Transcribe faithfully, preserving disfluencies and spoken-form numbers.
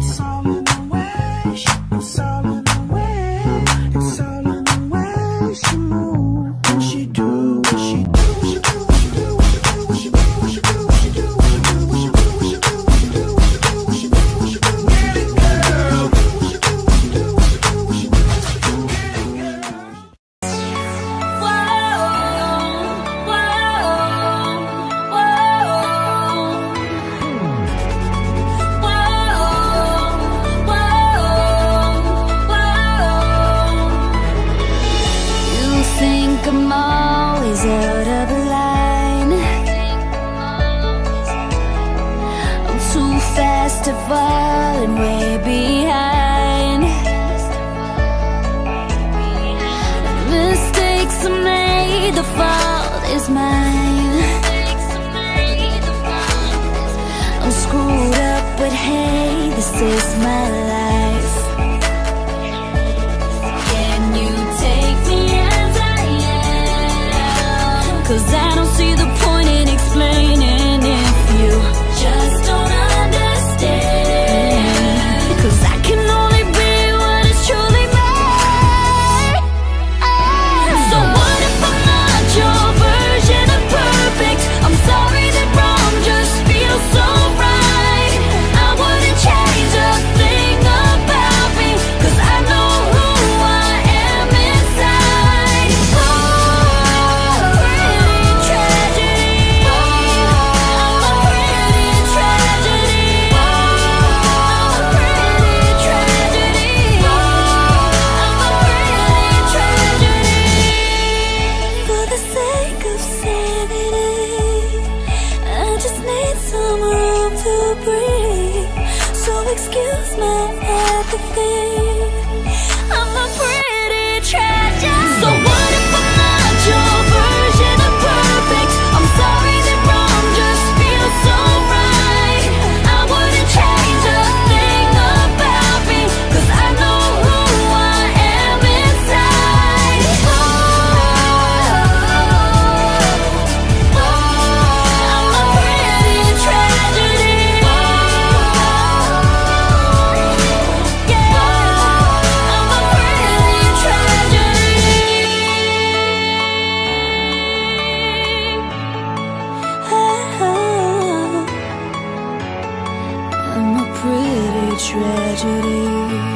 It's all in the way she, it's all in the way, it's all in the way she move. When she do what she do, what she do, what she do, what she do, what she do, what she do, what she do, what she do, what she do, what she do, what she do, what she do, what she do, what she do, get it, girl. What she do, what she do, what she do, what she do, what she do, get it, girl. I'm always out of line. I'm too fast to fall and way behind. Mistakes I made, the fault is mine. I'm screwed up, but hey, this is my life. Can you take me as I am? 'Cause I don't see the point in explaining if you just don't understand. 'Cause I can only be what is truly mine. So what if I'm not your version of perfect? I'm sorry that wrong just feels so right. I wouldn't change a thing about me, 'cause I know who I am inside. Oh, pretty tragedy. I'm a pretty tragedy. I'm a pretty tragedy. I'm a pretty tragedy. For the sake of sanity, I just need some room to breathe. So excuse my apathy. I'm a pretty tragedy. So what if I'm not your version of perfect? I'm sorry that wrong just feels so right. I wouldn't change a thing about me, 'cause I know who I am inside. Oh, I'm a pretty tragedy. Yeah, I'm a pretty tragedy. I'm a pretty tragedy.